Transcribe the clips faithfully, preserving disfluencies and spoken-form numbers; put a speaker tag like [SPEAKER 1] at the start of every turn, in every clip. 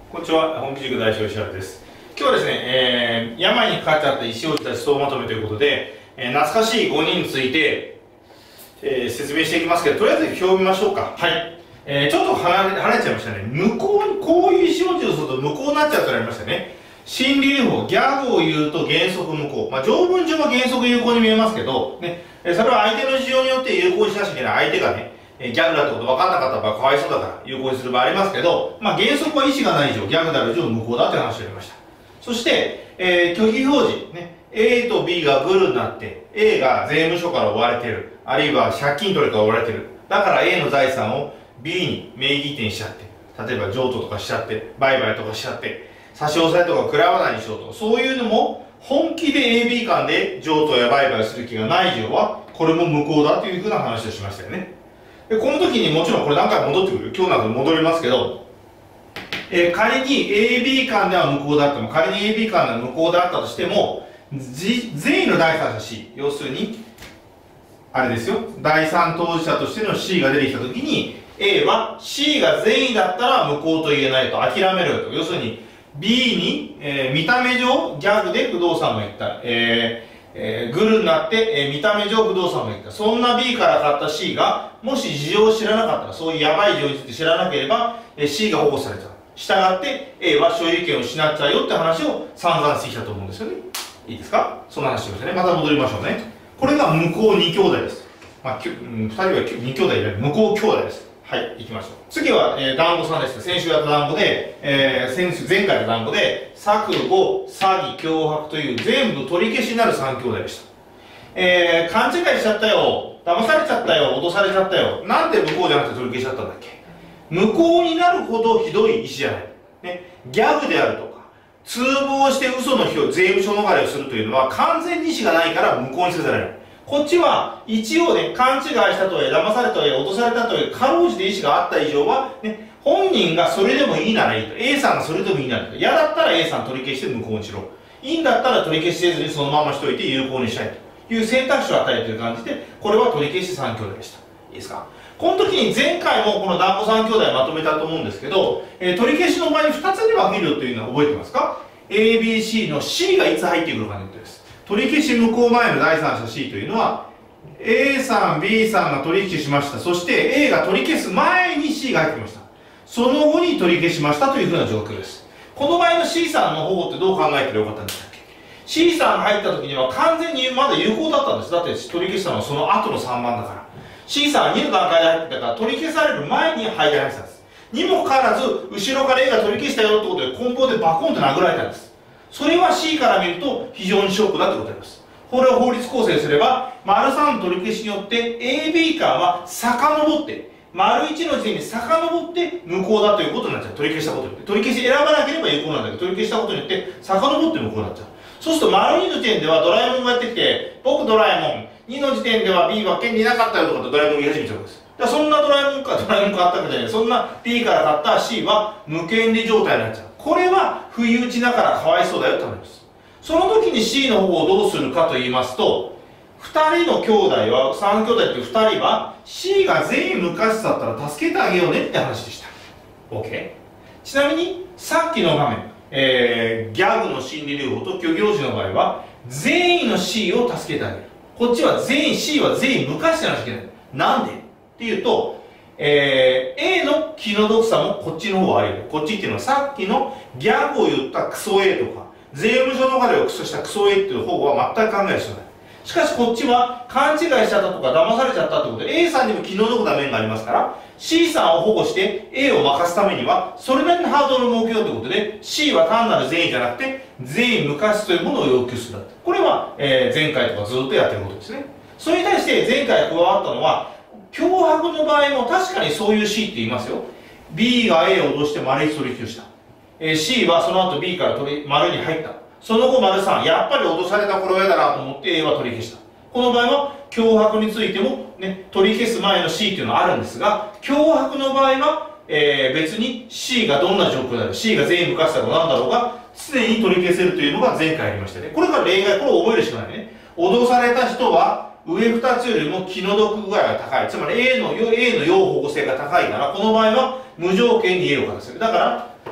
[SPEAKER 1] こんにちは、本気塾代表石原です。今日はですね、えー、病にかかっちゃった石王子たち総まとめということで、えー、懐かしいごにんについて、えー、説明していきますけど、とりあえず表を見ましょうか。はい。えー、ちょっと離れ、離れちゃいましたね。向こうに、こういう石王子をすると無効になっちゃうとなりましたね。心理療法、ギャグを言うと原則無効。まあ、条文上は原則有効に見えますけど、ね、それは相手の事情によって有効にしなきゃいけない。相手がね、ギャグだってこと分かんなかった場合かわいそうだから有効にする場合ありますけど、まあ、原則は意思がない以上、ギャグである以上無効だという話をやりました。そして、えー、拒否表示、ね、A と B がグルになって、A が税務署から追われてる、あるいは借金取りから追われてる。だから A の財産を B に名義移転しちゃって、例えば譲渡とかしちゃって、売買とかしちゃって、差し押さえとか食らわないにしようと、そういうのも本気で エービー 間で譲渡や売買する気がない以上は、これも無効だというふうな話をしましたよね。でこの時にもちろんこれ何回も戻ってくる。今日なんか戻りますけど、えー、仮に エービー 間では無効であっても、仮に エービー 間では無効であったとしても、善意の第三者 C、要するに、あれですよ、第三当事者としての C が出てきた時に、A は C が善意だったら無効と言えないと、諦めろよと。要するに、B に、えー、見た目上、ギャグで不動産を言った。えーえー、グルになって、えー、見た目上不動産を言った。そんな B から買った C が、もし事情を知らなかったら、そういうやばい事情について知らなければ、えー、C が保護されちゃう。したがって、A は所有権を失っちゃうよって話を散々してきたと思うんですよね。いいですか？その話しましたね。また戻りましょうね。これが無効に兄弟です。まあ、きゅ二人はに兄弟いない。無効兄弟です。はい、行きましょう。次は、えー、団子さんです。先週やった団子で、えー、先週、前回の団子で、錯誤、詐欺、脅迫という全部取り消しになるさん兄弟でした。えー、勘違いしちゃったよ。騙されちゃったよ。脅されちゃったよ。なんで無効じゃなくて取り消しちゃったんだっけ？無効になるほどひどい意思じゃない。ね、ギャグであるとか、通報して嘘の日を税務署逃れをするというのは完全に意思がないから無効にせざるを得ない。こっちは一応ね、勘違いしたとはいえ、騙されたとはいえ、脅されたとはいえ、かろうじて意思があった以上は、ね、本人がそれでもいいならいいと。A さんがそれでもいいならいいと。嫌だったら A さん取り消して無効にしろ。いいんだったら取り消しせずにそのまましといて有効にしたいという選択肢を与えている感じで、これは取り消しさん兄弟でした。いいですか？この時に前回もこの団子さん兄弟まとめたと思うんですけど、えー、取り消しの場合にふたつに分けるというのは覚えてますか？ エービーシー の C がいつ入ってくるかということです。取り消し無効前の第三者 C というのは、A さん、B さんが取引しました。そして A が取り消す前に C が入ってきました。その後に取り消しましたというふうな状況です。この場合の C さんの方ってどう考えてればよかったんでしたっけ？ C さんが入った時には完全にまだ有効だったんです。だって取り消したのはその後のさんばんだから。C さんはにの段階で入ってたから取り消される前に配電入ってたんです。にもかかわらず、後ろから A が取り消したよってことで梱包でバコンと殴られたんです。それは C から見ると非常にショックだってことになります。これを法律構成すれば、丸さんの取り消しによって エービー 間は遡って、丸いちの時点に遡って無効だということになっちゃう。取り消したことによって。取り消し選ばなければ有効なんだけど、取り消したことによって遡って無効になっちゃう。そうすると丸にの時点ではドラえもんがやってきて、僕ドラえもん、にの時点では B は権利なかったよとかってドラえもんが言い始めちゃうんです。だからそんなドラえもんかドラえもんかあったかじゃない。そんな B から買った C は無権利状態になっちゃう。これは不意打ちだからかわいそうだよってなります。その時に C の方をどうするかと言いますと、ふたりの兄弟は、さん兄弟ってふたりは C が全員無過失だったら助けてあげようねって話でした。 OK。 ちなみにさっきの画面、えー、ギャグの心理療法と虚偽表示の場合は全員の C を助けてあげる。こっちは全員 C は全員無過失じゃなきゃいけない。なんでっていうと、えー、A の気の毒さもこっちの方はあり得る。こっちっていうのはさっきのギャグを言ったクソ A とか税務署逃れをクソしたクソ A っていう方は全く考える必要ない。しかしこっちは勘違いしちゃったとか騙されちゃったってことで A さんにも気の毒な面がありますから C さんを保護して A を任すためにはそれなりのハードルを設けようということで C は単なる善意じゃなくて善意無過失というものを要求する。これは、えー、前回とかずっとやってることですね。それに対して前回加わったのは脅迫の場合も確かにそういう C って言いますよ。 B が A を脅して丸いち取引をした。えー、C はその後 B から取り丸に入った。その後丸さん、やっぱり脅されたこれは嫌だなと思って A は取り消した。この場合は脅迫についても、ね、取り消す前の C っていうのはあるんですが、脅迫の場合は、えー、別に C がどんな状況だろう、C が全員無過失だろうなんだろうが常に取り消せるというのが前回ありましたね。これから例外、これを覚えるしかないね。脅された人は上ふたつよりも気の毒具合が高い。つまり A の、A の要保護性が高いから、この場合は無条件に A を勝たせる。だから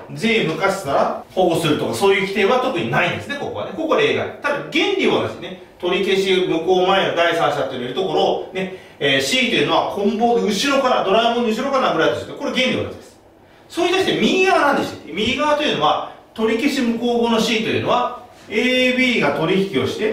[SPEAKER 1] 善意無過失なら保護するとかそういう規定は特にないんですね、ここはね。ここは例外。ただ、原理はですね、取り消し無効前の第三者っていうのいるところをね、えー、C というのは棍棒で後ろから、ドラえもんの後ろから殴られたとして、これ原理は同じです。それに対して右側なんでしたっけ？右側というのは、取り消し無効後の C というのは、エービー が取引をして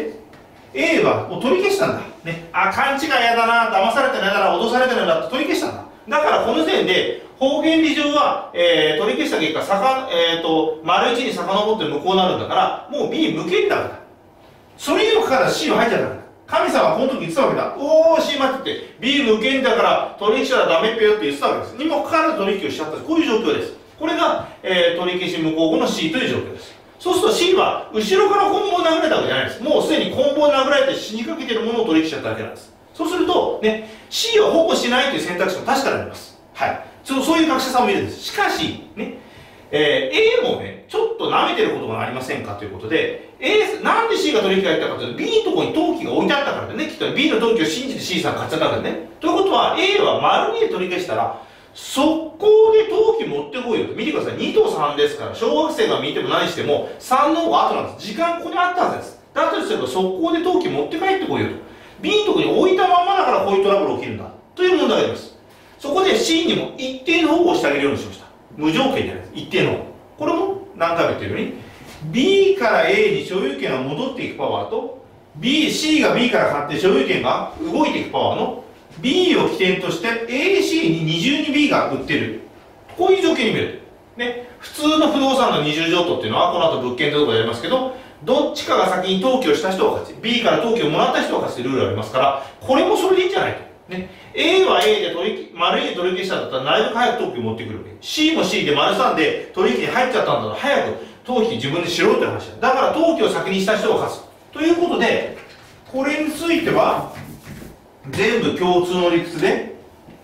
[SPEAKER 1] 、A はもう取り消したんだ。ね。あ、勘違いやだな、騙されてないだな、脅されてないんだって取り消したんだ。だからこの時点で、法原理上は、えー、取り消した結果、さか、えーと、丸いちに遡って無効になるんだから、もう B 無権利だから。それにもかかわらず C は入っちゃったから。神様はこの時言ってたわけだ。おー、C 待ってて、B 無権利だから取引者はダメっぺよって言ってたわけです。にもかかわらず取引をしちゃった。こういう状況です。これが、えー、取り消し無効後の C という状況です。そうすると C は後ろから棍棒を殴れたわけじゃないです。もうすでに棍棒を殴られて死にかけているものを取引しちゃっただけなんです。そうすると、ね、C を保護しないという選択肢も確かにあります。はい。そう、そういう学者さんもいるんです。しかし、ね、えー、A もね、ちょっと舐めてることがありませんかということで、A、なんで C が取引がやったかというと、B のところに登記が置いてあったからでね、きっと B の登記を信じて C さん買っちゃったからね。ということは、A は丸にで取り消したら、速攻で登記持ってこいよと。見てください。にとさんですから、小学生が見ても何しても、さんの方が後なんです。時間ここにあったはずです。だとすれば、速攻で登記持って帰ってこいよと。B のところに置いたままだからこういうトラブル起きるんだ。という問題があります。そこで C にも一定の保護をしてあげるようにしました。無条件じゃないです。一定の保護。これも何回も言ってるように、B から A に所有権が戻っていくパワーと、B、C が B から買って所有権が動いていくパワーの、B を起点として エーシー に二重に B が売ってる。こういう条件に見える。ね。普通の不動産の二重譲渡っていうのは、この後物件とかでやりますけど、どっちかが先に登記をした人が勝ち、B から登記をもらった人が勝ちってルールがありますから、これもそれでいいんじゃないと。ね。A は A で取り、丸 A で取り消したんだったら、なるべく早く登記を持ってくるわけ。C も C で丸さんで取引に入っちゃったんだったら、早く登記自分でしろって話だ。だから登記を先にした人が勝つ。ということで、これについては、全部共通の理屈で、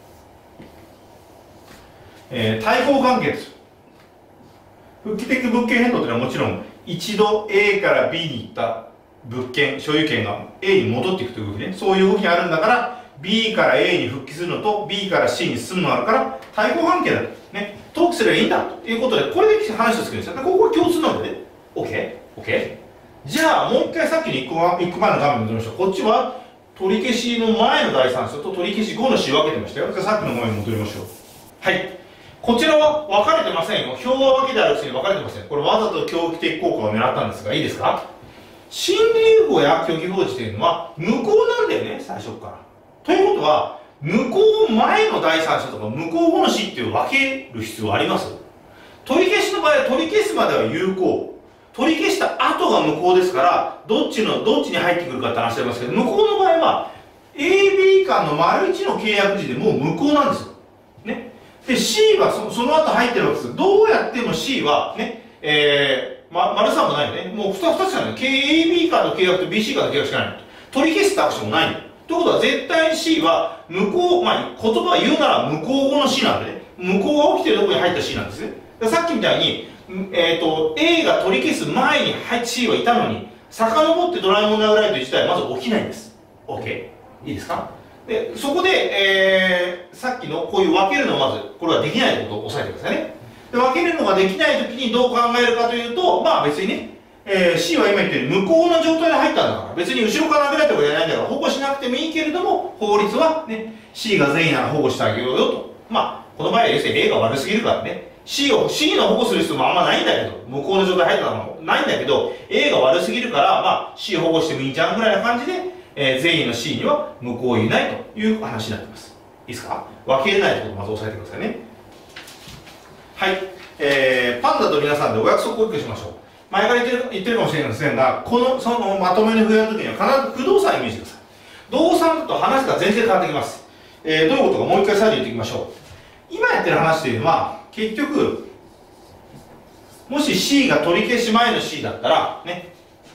[SPEAKER 1] えー、対抗完結。復帰的物件変動というのはもちろん、一度 A から B に行った物件、所有権が A に戻っていくという動きね。そういう動きがあるんだから、B から A に復帰するのと B から C に進むのがあるから、対抗関係だと。ね。登記すればいいんだということで、これで話を作るんですよ。ここは共通なのでね。OK?OK? じゃあ、もう一回さっきのいっこまえの画面に戻りましょう。こっちは、取り消しの前の第三者と取り消し後の C 分けてましたよ。じゃあさっきの画面に戻りましょう。はい。こちらは分かれてませんよ。表は分けてあるくせに分かれてません。これわざと狂気的効果を狙ったんですが、いいですか？心理融合や虚偽表示というのは無効なんだよね、最初から。ということは、無効前の第三者とか無効後の C っていう分ける必要はあります？取り消しの場合は取り消すまでは有効。取り消した後が無効ですから、どっちの、どっちに入ってくるかって話してますけど、無効の場合は、エービー 間の丸いちの契約時でもう無効なんですよ。ね。で、C はそその後入ってるわけです。どうやっても C は、ね、えー、ま、丸さんもないよね。もうふたつしかない。エービー 間の契約と ビーシー 間の契約しかない。取り消すってアクションもない。ということは、絶対に C は無効、まあ、言葉を言うなら無効後の C なんでね。無効が起きてるところに入った C なんですね。さっきみたいに、えっと、A が取り消す前に C はいたのに、遡ってドラえもん殴られるという事態はまず起きないんです。OK? いいですか？で、そこで、えー、さっきのこういう分けるのをまず、これはできないということを押さえてくださいね。で、分けるのができないときにどう考えるかというと、まあ別にね、えー、C は今言ったように無効な状態で入ったんだから、別に後ろから殴られたわけじゃないんだから、保護しなくてもいいけれども、法律はね、C が善意なら保護してあげようよと。まあ、この場合は要するに A が悪すぎるからね、C を、C の保護する必要もあんまないんだけど、無効な状態入ったのもないんだけど、A が悪すぎるから、まあ、C を保護してもいいじゃんぐらいな感じで、えー、善意の C には無効を言えないという話になっています。いいですか？分けれないということをまず押さえてくださいね。はい。えー、パンダと皆さんでお約束を一個しましょう。前から言ってる、言ってるかもしれませんが、この、そのまとめの不要の時には必ず不動産をイメージしてください。動産だと話が全然変わってきます。えー、どういうことかもう一回再度言っていきましょう。今やってる話というのは、結局、もし C が取り消し前の C だったら、ね、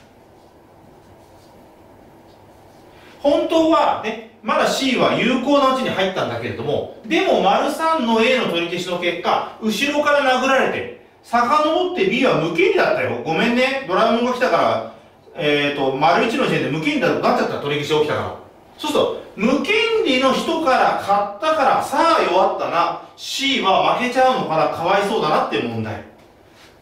[SPEAKER 1] 本当はね、まだ C は有効なうちに入ったんだけれども、でも、丸さんの A の取り消しの結果、後ろから殴られて、遡って B は無権利だったよ。ごめんね、ドラえもんが来たから、えっと、丸いちの時点で無権利だとなっちゃった、取り消し起きたから。そうすると、無権利の人から買ったから、さあ弱ったな、C は負けちゃうのかな、かわいそうだなっていう問題。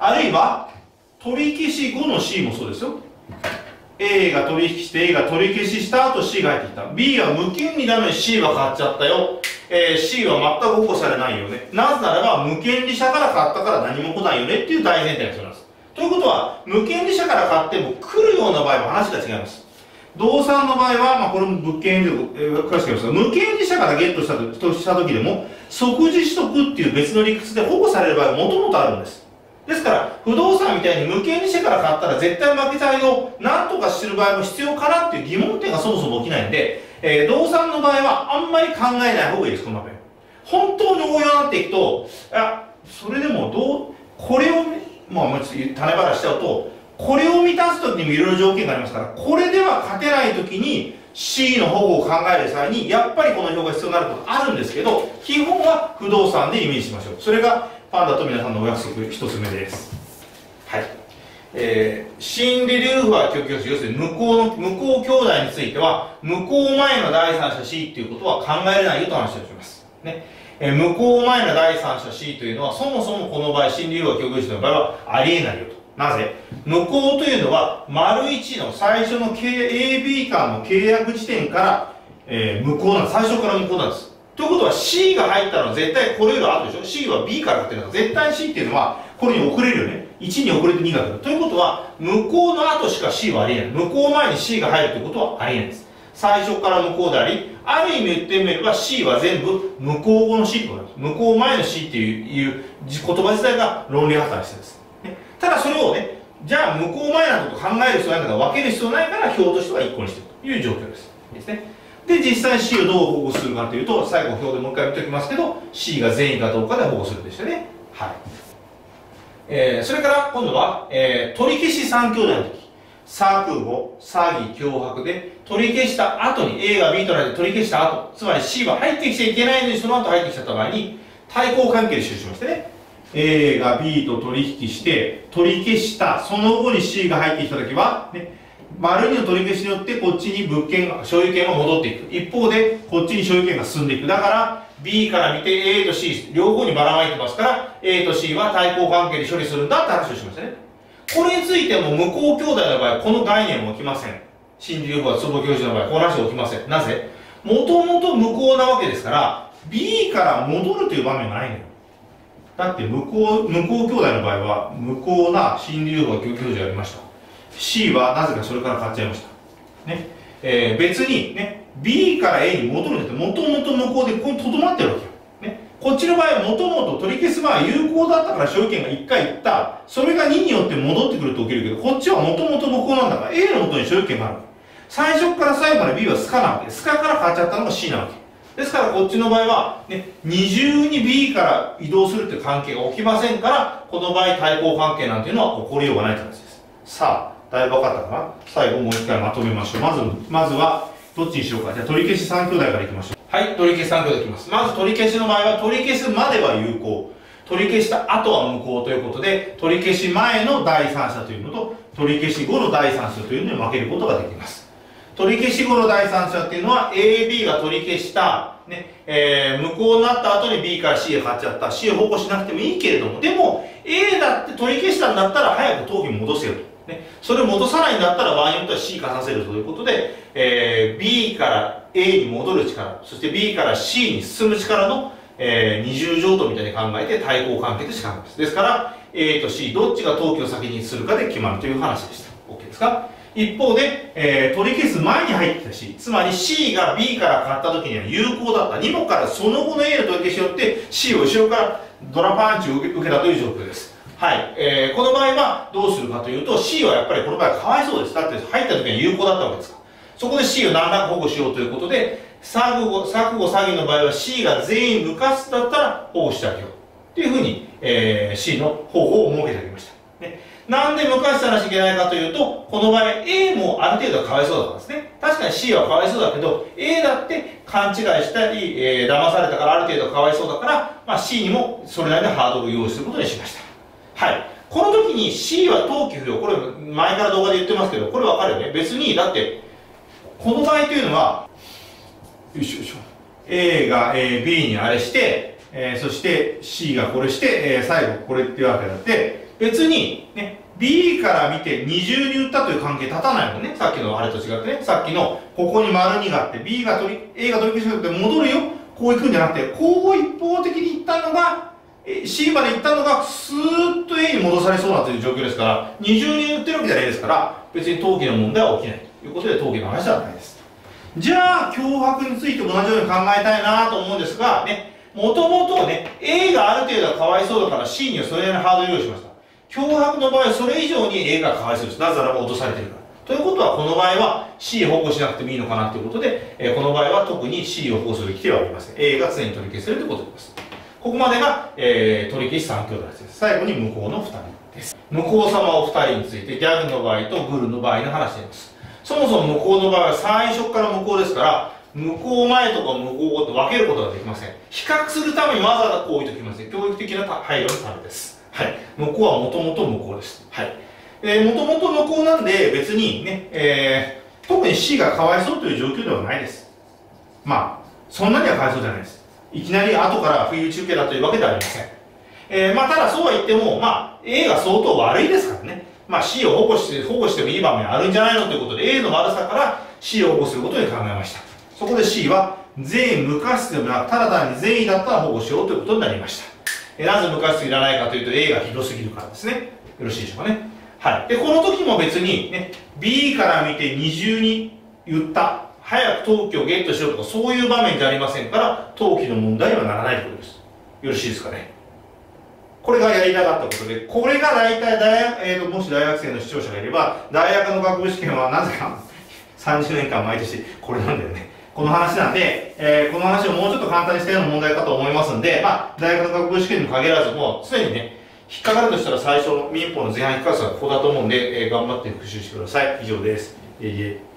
[SPEAKER 1] あるいは取り消し後の C もそうですよ。A が取引して A が取り消しした後 C が入ってきた。B は無権利なのに C は買っちゃったよ。えー、C は全く保護されないよね。なぜならば無権利者から買ったから何も来ないよねっていう大前提が必要なんです。ということは、無権利者から買っても来るような場合は話が違います。動産の場合は、まあ、これも物件で、えー、詳しく言いますが、無権利者からゲットしたととした時でも、即時取得っていう別の理屈で保護される場合はもともとあるんです。ですから、不動産みたいに無権利者から買ったら絶対負けちゃうよ、なんとかする場合も必要かなっていう疑問点がそもそも起きないんで、えー、動産の場合はあんまり考えない方がいいです、この場合。本当に応用になっていくと、あ、それでもどう、これを、まあ、もう種払いしちゃうと、これを満たすときにもいろいろ条件がありますから、これでは勝てないときに C の保護を考える際に、やっぱりこの表が必要になることあるんですけど、基本は不動産でイメージしましょう。それがパンダと皆さんのお約束一つ目です。はい。えー、心理留保は供給者、要するに向こうの、向こう兄弟については、向こう前の第三者 C っていうことは考えれないよと話をします。ね。えー、向こう前の第三者 C というのは、そもそもこの場合、心理留保は供給者の場合はありえないよと。なぜ向こうというのは、丸いちの最初の エービー 間の契約時点から、えー、向こうなんです。最初から向こうなんです。ということは C が入ったのは絶対これより後でしょ。 C は B から買ってるから、絶対 C っていうのは、これに遅れるよね。いちに遅れてにが来る。ということは、向こうの後しか C はありえない。向こう前に C が入るということはありえないです。最初から向こうであり、ある意味言ってみれば C は全部向こう後の C となります。向こう前の C っていう、いう言葉自体が論理破綻してるんです。ただそれをね、じゃあ向こう前なこと考える必要ないんだから分ける必要ないから表としてはいっこにしてるという状況です。ですね。で、実際 C をどう保護するかというと、最後表でもう一回見ておきますけど、C が善意かどうかで保護するでしたね。はい。えー、それから今度は、えー、取り消しさん兄弟の時、サ空母、詐欺、脅迫で取り消した後に A が B となって取り消した後、つまり C は入ってきちゃいけないのにその後入ってきちゃった場合に、対抗関係で記しましてね。A が B と取引して取り消したその後に C が入ってきたときは、ね、丸にの取り消しによってこっちに物件が所有権が戻っていく。一方でこっちに所有権が進んでいく。だから B から見て A と C 両方にばらまいてますから A と C は対抗関係で処理するんだって話をしましたね。これについても向こう兄弟の場合この概念は起きません。心理留保は坪教授の場合この話は起きません。なぜもともと向こうなわけですから B から戻るという場面がないのよ。だって向こう、向こう兄弟の場合は、無効な心理留保が供給所でありました。C はなぜかそれから買っちゃいました。ね。えー、別にね、B から A に戻るんだって、もともと無効でここに留まってるわけよ。ね。こっちの場合はもともと取り消す場合有効だったから所有権がいっかいいった。それがにによって戻ってくると起きるけど、こっちはもともと無効なんだから A の元に所有権がある。最初から最後まで B はスカなわけで、スカから買っちゃったのが C なわけ。ですからこっちの場合は、ね、二重に B から移動するという関係が起きませんから、この場合対抗関係なんていうのは起こりようがないという話です。さあ、だいぶ分かったかな。最後もう一回まとめましょう。まず、まずは、どっちにしようか。じゃあ取り消しさん兄弟からいきましょう。はい、取り消しさん兄弟いきます。まず取り消しの場合は、取り消すまでは有効。取り消した後は無効ということで、取り消し前の第三者というのと、取り消し後の第三者というのに分けることができます。取り消し後の第三者っていうのは エービー が取り消した、ねえー、無効になった後に B から C が買っちゃった C を保護しなくてもいいけれどもでも A だって取り消したんだったら早く頭皮戻せよと、ね、それを戻さないんだったら場合によっては C 化させるということで、えー、B から A に戻る力そして B から C に進む力の、えー、二重乗答みたいに考えて対抗関係として考えます。ですから A と C どっちが登記を先にするかで決まるという話でした。 OK ですか。一方で、えー、取り消す前に入ってた C、つまり C が B から買った時には有効だったにもからその後の A の取り消しによって C を後ろからドラパンチを受け受けたという状況です。はい、えー、この場合はどうするかというと C はやっぱりこの場合はかわいそうです。だって入った時には有効だったわけですから。そこで C を何らか保護しようということで錯誤、錯誤詐欺の場合は C が全員無価値だったら保護してあげようというふうに、えー、C の方法を設けてあげました。ねなんで無価値さなきゃいけないかというと、この場合 A もある程度はかわいそうだからですね。確かに C はかわいそうだけど、A だって勘違いしたり、えー、騙されたからある程度かわいそうだから、まあ、C にもそれなりのハードルを用意することにしました。はい。この時に C は登記不要。これ前から動画で言ってますけど、これわかるよね。別に、だって、この場合というのは、よいしょよいしょ。A が、えー、B にあれして、えー、そして C がこれして、えー、最後これっていうわけだって、 別に、ね、B から見て二重に打ったという関係立たないもんね。さっきのあれと違ってね。さっきの、ここに丸にがあって、B が取り、A が取り消しって戻るよ。こう行くんじゃなくて、こう一方的に行ったのが、C まで行ったのが、スーッと A に戻されそうなという状況ですから、二重に打ってるわけじゃないですから、別に投機の問題は起きないということで、投機の話ではないです。じゃあ、脅迫について同じように考えたいなと思うんですが、ね、もともとね、A がある程度はかわいそうだから C にはそれなりのハードルを用意しました。脅迫の場合はそれ以上に A がかわいそうです。なぜならば落とされてるから。ということは、この場合は C を保護しなくてもいいのかなということで、えー、この場合は特に C を保護するべきではありません。A が常に取り消せるということです。ここまでが、えー、取り消しさん兄弟です。最後に向こうのふたりです。向こう様おふたりについて、ギャグの場合とグルの場合の話です。そもそも向こうの場合は最初から向こうですから、向こう前とか向こう後と分けることができません。比較するためにわざわざこう置いておきます。教育的な配慮のためです。はい。向こうはもともと向こうです。はい。えー、もともと向こうなんで別にね、えー、特に C がかわいそうという状況ではないです。まあ、そんなにはかわいそうじゃないです。いきなり後から不意中継だというわけではありません。えー、まあ、ただそうは言っても、まあ、A が相当悪いですからね。まあ、C を保護して、保護してもいい場面あるんじゃないのということで、A の悪さから C を保護することに考えました。そこで C は、善意無過失でもなく、ただ単に善意だったら保護しようということになりました。えー、なぜ無過失いらないかというと、A がひどすぎるからですね。よろしいでしょうかね。はい。で、この時も別にね、B から見て二重に言った。早く登記をゲットしようとか、そういう場面じゃありませんから、登記の問題にはならないということです。よろしいですかね。これがやりたかったことで、これが大体大学、えーと、もし大学生の視聴者がいれば、大学の学部試験はなぜかさんじゅうねんかん毎年これなんだよね。この話なんで、えー、この話をもうちょっと簡単にしたような問題かと思いますんで、まあ、大学の学部試験に限らず、もう常にね、引っかかるとしたら最初の民法の前半引っかかるのはここだと思うんで、えー、頑張って復習してください。以上です。いえいえ。